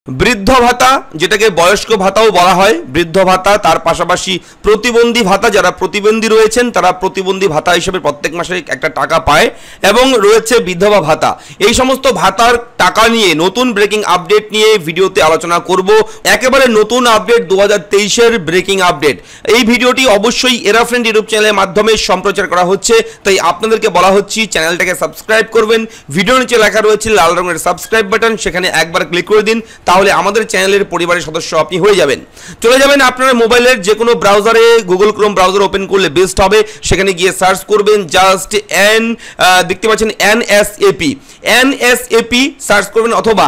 বৃদ্ধ ভাতা যেটাকে বয়স্ক ভাতাও বলা হয়, বৃদ্ধ ভাতা, তার পাশাপাশি প্রতিবন্ধী ভাতা, যারা প্রতিবন্ধী রয়েছেন তারা প্রতিবন্ধী ভাতা হিসেবে প্রত্যেক মাসে একটা টাকা পায়, এবং রয়েছে বিধবা ভাতা। এই সমস্ত ভাতার টাকা নিয়ে নতুন ব্রেকিং আপডেট নিয়ে ভিডিওতে আলোচনা করব। একেবারে নতুন আপডেট, 2023-এর ব্রেকিং আপডেট। এই ভিডিওটি অবশ্যই এরা ফ্রেন্ড ইউটিউব চ্যানেলের মাধ্যমে সম্প্রচার করা হচ্ছে, তাই আপনাদেরকে বলা হচ্ছে চ্যানেলটাকে সাবস্ক্রাইব করবেন। ভিডিও নিচে লেখা রয়েছে লাল রঙের সাবস্ক্রাইব বাটন, সেখানে একবার ক্লিক করে দিন, তাহলে আমাদের চ্যানেলের পরিবারের সদস্য আপনি হয়ে যাবেন। চলে যাবেন আপনার মোবাইলের যে কোনো ব্রাউজারে, গুগল ক্রোম ব্রাউজার ওপেন করলে বেস্ট হবে, সেখানে গিয়ে সার্চ করবেন জাস্ট দেখতে পাচ্ছেন এনএসএপি সার্চ করবেন, অথবা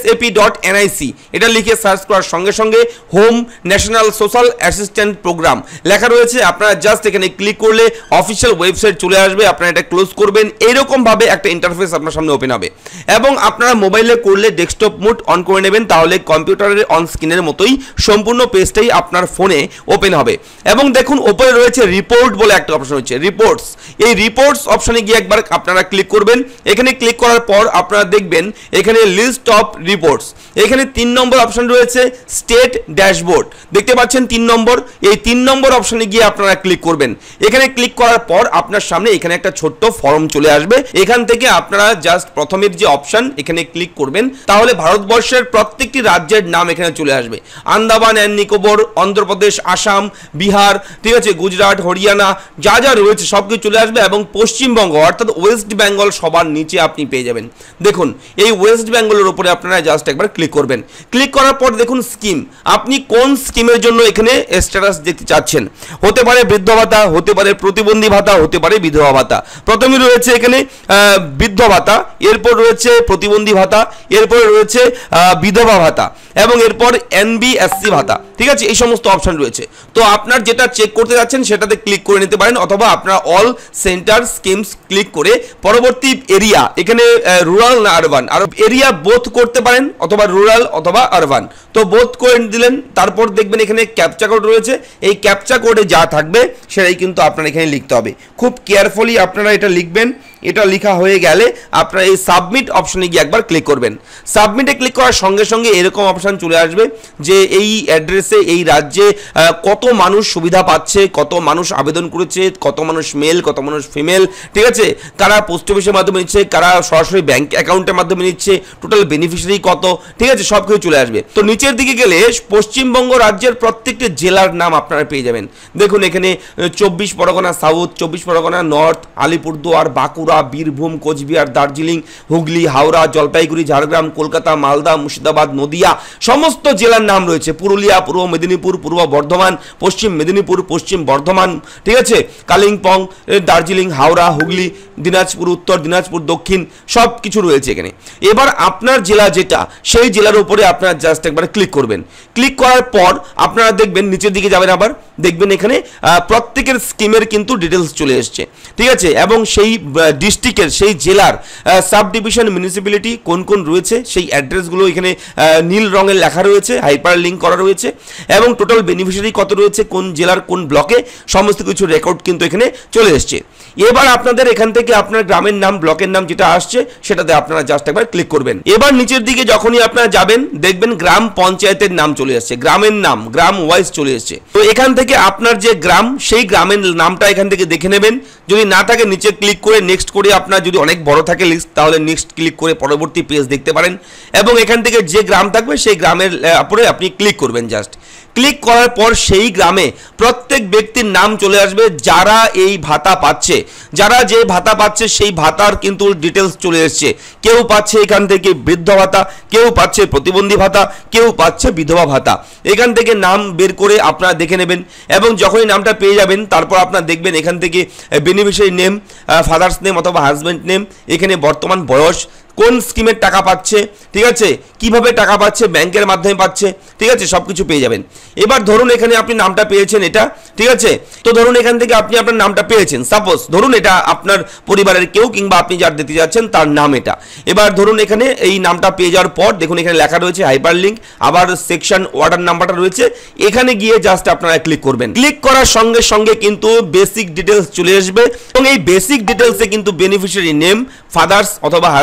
nsap.nic এটা লিখে সার্চ করার সঙ্গে সঙ্গে home national social assistant programme লেখা রয়েছে। আপনারা জাস্ট এখানে ক্লিক করলে অফিসিয়াল ওয়েবসাইট চলে আসবে, আপনারা এটা ক্লোজ করবেন। এইরকম ভাবে একটা ইন্টারফেস আপনার সামনে ওপেন হবে, এবং আপনারা মোবাইলে করলে ডেস্কটপ মোড অন করে নেবেন, তাহলে কম্পিউটারের অন স্ক্রিনের মতোই সম্পূর্ণ পেজটাই আপনার ফোনে ওপেন হবে। এবং দেখুন ওপরে রয়েছে রিপোর্ট বলে একটা অপশন হচ্ছে, রিপোর্টস। এই রিপোর্টস অপশনে গিয়ে একবার আপনারা ক্লিক করবেন। এখানে ক্লিক করার পর আপনারা দেখবেন এখানে লিস্ট অফ রিপোর্টস, এখানে 3 নম্বর অপশন রয়েছে স্টেট ড্যাশবোর্ড, দেখতে পাচ্ছেন 3 নম্বর। এই 3 নম্বর অপশনে গিয়ে আপনারা ক্লিক করবেন। এখানে ক্লিক করার পর আপনার সামনে এখানে একটা ছোট্ট ফর্ম চলে আসবে। এখান থেকে আপনারা জাস্ট প্রথমের যে অপশন এখানে ক্লিক করবেন, তাহলে ভারতবর্ষের প্রত্যেকটি রাজ্যের নাম এখানে চলে আসবে। আন্দামান অ্যান্ড নিকোবর, অন্ধ্রপ্রদেশ, আসাম, বিহার, ঠিক আছে, গুজরাট, হরিয়ানা, যা যা রয়েছে সব কিছু চলে আসবে, এবং পশ্চিমবঙ্গ অর্থাৎ ওয়েস্ট বেঙ্গল সবার নিচে আপনি পেয়ে যাবেন। দেখুন এই ওয়েস্ট বেঙ্গলের উপরে আপনারা জাস্ট একবার ক্লিক করবেন। ক্লিক করার পর দেখুন স্কিম, আপনি কোন স্কিমের জন্য এখানে স্ট্যাটাস দেখতে চাচ্ছেন। হতে পারে বৃদ্ধ ভাতা, হতে পারে প্রতিবন্ধী ভাতা, হতে পারে বিধবা ভাতা। প্রথমে রয়েছে এখানে বৃদ্ধ ভাতা, এরপর রয়েছে প্রতিবন্ধী ভাতা, এরপর রয়েছে বিধবা ভাতা, এবং এরপর এনবিএসসি ভাতা, ঠিক আছে, এই সমস্ত অপশন রয়েছে। তো আপনার যেটা চেক করতে যাচ্ছেন সেটাতে ক্লিক করে নিতে পারেন, অথবা আপনারা অল সেন্টার স্কিমস ক্লিক করে পরবর্তী এরিয়া, এখানে রুরাল না আরবান, আর এরিয়া বোথ করতে পারেন, অথবা রুরাল অথবা আরবান। তো বোথ করে দিলেন, তারপর দেখবেন এখানে ক্যাপচা কোড রয়েছে। এই ক্যাপচা কোডে যা থাকবে সেটাই কিন্তু আপনার এখানে লিখতে হবে। খুব কেয়ারফুলি আপনারা এটা লিখবেন। এটা লেখা হয়ে গেলে আপনারা এই সাবমিট অপশনে গিয়ে একবার ক্লিক করবেন। সাবমিটে ক্লিক করার সঙ্গে সঙ্গে এরকম অপশন চলে আসবে যে এই অ্যাড্রেসে এই রাজ্যে কত মানুষ সুবিধা পাচ্ছে, কত মানুষ আবেদন করেছে, কত মানুষ মেল, কত মানুষ ফিমেল, ঠিক আছে, কারা পোস্ট অফিসের মাধ্যমে নিচ্ছে, কারা সরাসরি ব্যাংক অ্যাকাউন্টের মাধ্যমে নিচ্ছে, টোটাল বেনিফিশিয়ারি কত, ঠিক আছে, সব কিছু চলে আসবে। তো নিচের দিকে গেলে পশ্চিমবঙ্গ রাজ্যের প্রত্যেকটি জেলার নাম আপনারা পেয়ে যাবেন। দেখুন এখানে 24 পরগনা সাউথ, 24 পরগনা নর্থ, আলিপুরদুয়ার, বাঁকুড়া, বীরভূম, কোচবিহার, দার্জিলিং, হুগলি, হাওড়া, জলপাইগুড়ি, ঝাড়গ্রাম, কলকাতা, মালদা, মুর্শিদাবাদ, নদিয়া, সমস্ত জেলার নাম রয়েছে। পুরুলিয়া, পূর্ব মেদিনীপুর, পূর্ব বর্ধমান, পশ্চিম মেদিনীপুর, পশ্চিম বর্ধমান, ঠিক আছে, কালিম্পং, দার্জিলিং, হাওড়া, হুগলি, দিনাজপুর উত্তর, দিনাজপুর দক্ষিণ, সব কিছু রয়েছে এখানে। এবার আপনার জেলা যেটা, সেই জেলার উপরে আপনারা জাস্ট একবার ক্লিক করবেন। ক্লিক করার পর আপনারা দেখবেন নিচের দিকে যাবেন, আবার দেখবেন এখানে প্রত্যেকের স্কিমের কিন্তু ডিটেলস চলে এসছে, ঠিক আছে, এবং সেই ডিস্ট্রিক্টের, সেই জেলার সাব ডিভিশন, মিউনিসিপ্যালিটি কোন কোন রয়েছে সেই অ্যাড্রেসগুলো এখানে নীল রঙের লেখা রয়েছে, হাইপার লিঙ্ক করা রয়েছে, এবং টোটাল বেনিফিশিয়ারি কত রয়েছে, কোন জেলার কোন ব্লকে, সমস্ত কিছু রেকর্ড কিন্তু এখানে চলে এসছে। এবার আপনাদের এখান থেকে আপনার গ্রামের নাম, ব্লকের নাম যেটা আসছে সেটাতে আপনারা জাস্ট একবার ক্লিক করবেন। এবার নিচের দিকে যখনই আপনারা যাবেন দেখবেন গ্রাম পঞ্চায়েতের নাম চলে আসছে, গ্রামের নাম গ্রাম ওয়াইজ চলে এসছে। তো এখান থেকে আপনার যে গ্রাম, সেই গ্রামের নামটা এখান থেকে দেখে নেবেন। যদি না থাকে নিচে ক্লিক করে নেক্সট করে, আপনার যদি অনেক বড় থাকে লিস্ট তাহলে নেক্সট ক্লিক করে পরবর্তী পেজ দেখতে পারেন, এবং এখান থেকে যে গ্রাম থাকবে সেই গ্রামের উপরে আপনি ক্লিক করবেন। জাস্ট ক্লিক করার পর সেই গ্রামে প্রত্যেক ব্যক্তির নাম চলে আসবে যারা এই ভাতা পাচ্ছে, যারা যে ভাতা পাচ্ছে সেই ভাতার কিন্তু ডিটেলস চলে এসছে। কেউ পাচ্ছে এখান থেকে বৃদ্ধ ভাতা, কেউ পাচ্ছে প্রতিবন্ধী ভাতা, কেউ পাচ্ছে বিধবা ভাতা। এখান থেকে নাম বের করে আপনারা দেখে নেবেন, এবং যখনই নামটা পেয়ে যাবেন তারপর আপনারা দেখবেন এখান থেকে বেনিফিশিয়ারি নেম, ফাদার্স নেম অথবা হাজব্যান্ড নেম, এখানে বর্তমান বয়স, কোন স্কিমের টাকা পাচ্ছে, ঠিক আছে, কিভাবে টাকা পাচ্ছে, ব্যাংকের মাধ্যমে পাচ্ছে, ঠিক আছে, সব কিছু পেয়ে যাবেন। এবার ধরুন এখানে আপনি নামটা পেয়েছেন এটা, ঠিক আছে, তো ধরুন এখান থেকে আপনি আপনার নামটা পেয়েছেন, সাপোজ ধরুন এটা আপনার পরিবারের কেউ কিংবা আপনি যার দিতে যাচ্ছেন তার নাম এটা। এবার ধরুন এখানে এই নামটা পেয়ে যাওয়ার পর দেখুন এখানে লেখা রয়েছে হাইপার লিঙ্ক, আবার সেকশন অর্ডার নাম্বারটা রয়েছে, এখানে গিয়ে জাস্ট আপনারা ক্লিক করবেন। ক্লিক করার সঙ্গে সঙ্গে কিন্তু বেসিক ডিটেলস চলে আসবে, এবং এই বেসিক ডিটেলসে কিন্তু বেনিফিশিয়ারি নেম, ফাদার্স অথবা হাজব্যান্ড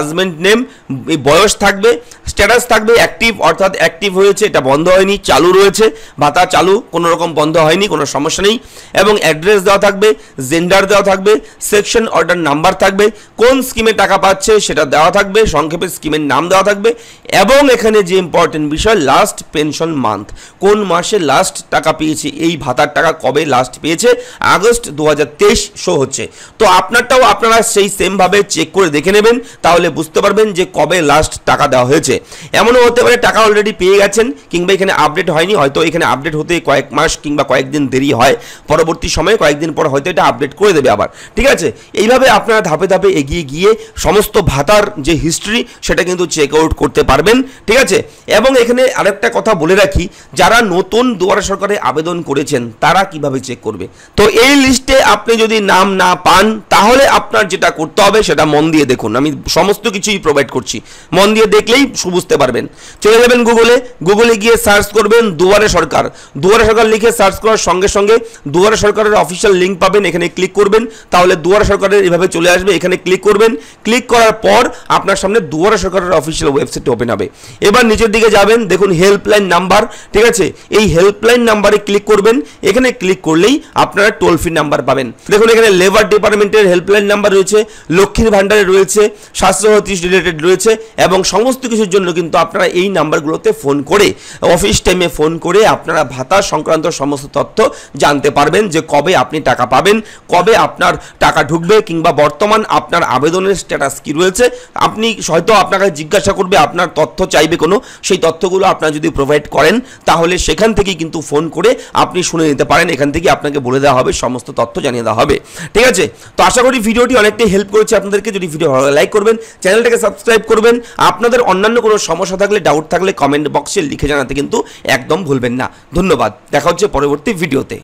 নেম, বয়স থাকবে, স্ট্যাটাস থাকবে অ্যাক্টিভ অর্থাৎ অ্যাক্টিভ হয়েছে, এটা বন্ধ হয়নি, চালু রয়েছে, ভাতা চালু, কোনো রকম বন্ধ হয়নি, কোনো সমস্যা নেই, এবং অ্যাড্রেস দেওয়া থাকবে, জেন্ডার দেওয়া থাকবে, সেকশন অর্ডার নাম্বার থাকবে, কোন স্কিমে টাকা পাচ্ছে সেটা দেওয়া থাকবে, সংক্ষেপে স্কিমের নাম দেওয়া থাকবে, এবং এখানে যে ইম্পর্টেন্ট বিষয় লাস্ট পেনশন মান্থ, কোন মাসে লাস্ট টাকা পেয়েছে, এই ভাতার টাকা কবে লাস্ট পেয়েছে, আগস্ট 2023 শো হচ্ছে। তো আপনারটাও আপনারা সেই সেমভাবে চেক করে দেখে নেবেন, তাহলে বুঝতে পারবেন যে কবে লাস্ট টাকা দেওয়া হয়েছে। এমনও হতে পারে টাকা অলরেডি পেয়ে গেছেন, কিংবা এখানে আপডেট হয়নি, হয়তো এখানে আপডেট হতে কয়েক মাস কিংবা কয়েকদিন দেরি হয়, পরবর্তী সময়ে কয়েকদিন পর হয়তো এটা আপডেট করে দেবে আবার, ঠিক আছে। এইভাবে আপনারা ধাপে ধাপে এগিয়ে গিয়ে সমস্ত ভাতার যে হিস্ট্রি সেটা কিন্তু চেক আউট করতে পারবেন, ঠিক আছে। এবং এখানে আরেকটা কথা বলে রাখি, যারা নতুন দুয়ারে সরকারে আবেদন করেছেন তারা কিভাবে চেক করবে। তো এই লিস্টে আপনি যদি নাম না পান তাহলে আপনার যেটা করতে হবে সেটা মন দিয়ে দেখুন, আমি সমস্ত কিছুই প্রোভাইড করছি, মন দিয়ে দেখলেই বুঝতে পারবেন। চলে যাবেন গুগলে গিয়ে সার্চ করবেন দুয়ারে সরকার, দুয়ারে সরকার লিখে সার্চ করার সঙ্গে সঙ্গে দুয়ারে সরকারের অফিসিয়াল লিঙ্ক পাবেন, এখানে ক্লিক করবেন, তাহলে দুয়ারে সরকারের এভাবে চলে আসবে, এখানে ক্লিক করবেন, ক্লিক করার পর আপনার সামনে দুয়ারে সরকারের অফিসিয়াল ওয়েবসাইট ওপেন হবে। এবার নিচের দিকে যাবেন, দেখুন হেল্পলাইন নাম্বার, ঠিক আছে, এই হেল্পলাইন নাম্বারে ক্লিক করবেন, এখানে ক্লিক করলেই আপনারা টোল ফ্রি নাম্বার পাবেন। দেখুন এখানে লেবার ডিপার্টমেন্টের হেল্পলাইন নাম্বার রয়েছে, লক্ষ্মীর ভান্ডারে রয়েছে, স্বাস্থ্যসাথী রিলেটেড রয়েছে, এবং সমস্ত কিছুর জন্য কিন্তু আপনারা এই নাম্বারগুলোতে ফোন করে অফিস টাইমে ফোন করে আপনারা ভাতা সংক্রান্ত সমস্ত তথ্য জানতে পারবেন, যে কবে আপনি টাকা পাবেন, কবে আপনার টাকা ঢুকবে, কিংবা বর্তমান আপনার আবেদনের স্ট্যাটাস কি রয়েছে। আপনি হয়তো আপনাকে জিজ্ঞাসা করবে, আপনার তথ্য চাইবে কোনো, সেই তথ্যগুলো আপনারা যদি প্রোভাইড করেন তাহলে সেখান থেকেই কিন্তু ফোন করে আপনি শুনে নিতে পারেন, এখান থেকে আপনাকে বলে দেওয়া হবে, সমস্ত তথ্য জানিয়ে দেওয়া হবে, ঠিক আছে। তো আশা করি ভিডিওটি অনেকটাই হেল্প করেছে আপনাদেরকে। যদি ভিডিও ভালো লাইক করবেন, চ্যানেলটাকে সাবস্ক্রাইব করবেন, আপনাদের অন্যান্য কোনো সমস্যা থাকলে, ডাউট থাকলে কমেন্ট বক্সে লিখে জানাতে কিন্তু একদম ভুলবেন না। ধন্যবাদ, দেখা হচ্ছে পরবর্তী ভিডিওতে।